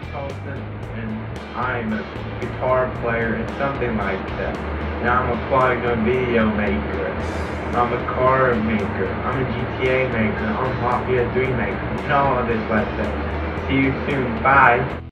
Colson, and I'm a guitar player and something like that. And I'm applying a video maker. I'm a car maker. I'm a GTA maker. I'm a Mafia 3 maker. And all of this like that. See you soon. Bye.